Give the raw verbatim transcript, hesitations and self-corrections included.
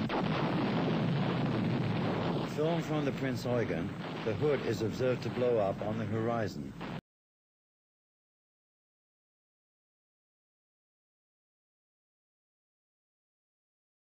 Film from the Prince Eugen, the Hood is observed to blow up on the horizon.